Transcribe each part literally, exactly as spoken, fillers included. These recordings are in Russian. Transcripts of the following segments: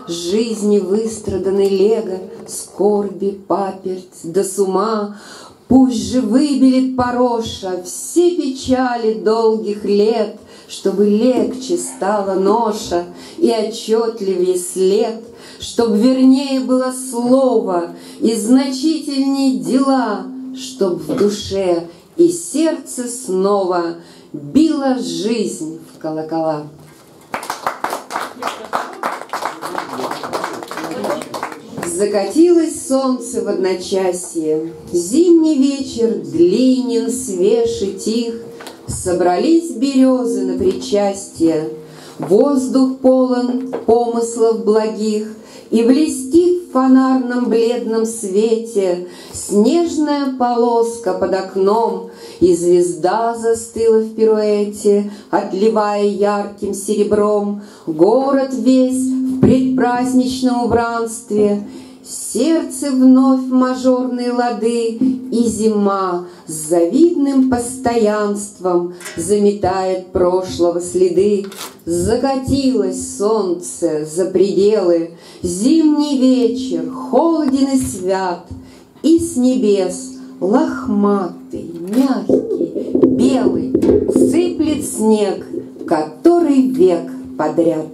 жизни выстраданной лего, скорби, паперть да с ума. Пусть же выбелит пороша все печали долгих лет, чтобы легче стала ноша и отчетливее след, чтоб вернее было слово и значительней дела, чтоб в душе и сердце снова била жизнь в колокола. Закатилось солнце в одночасье, зимний вечер длинен, свеж и тих, собрались березы на причастие, воздух полон помыслов благих, и блестит в фонарном бледном свете снежная полоска под окном, и звезда застыла в пируэте, отливая ярким серебром. Город весь в предпраздничном убранстве, сердце вновь мажорные лады, и зима с завидным постоянством заметает прошлого следы. Закатилось солнце за пределы, зимний вечер холоден и свят, и с небес лохматый, мягкий, белый сыплет снег, который век подряд.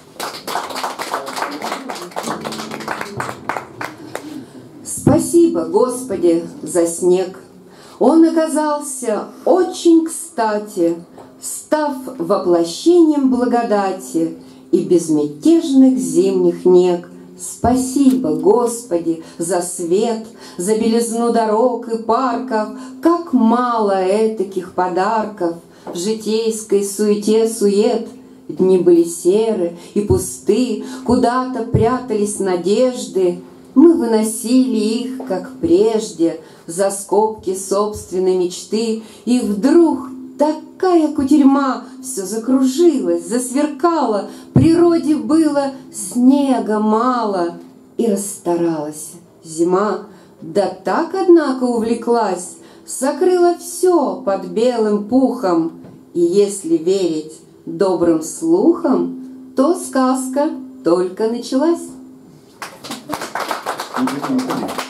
Спасибо, Господи, за снег. Он оказался очень кстати, став воплощением благодати и безмятежных зимних нег. Спасибо, Господи, за свет, за белизну дорог и парков. Как мало этаких подарков в житейской суете-сует. Дни были серы и пусты, куда-то прятались надежды. Мы выносили их, как прежде, за скобки собственной мечты, и вдруг такая кутерьма, все закружилось, засверкало, природе было снега мало, и расстаралась зима. Да так, однако, увлеклась, сокрыла все под белым пухом, и если верить добрым слухам, то сказка только началась. Thank you.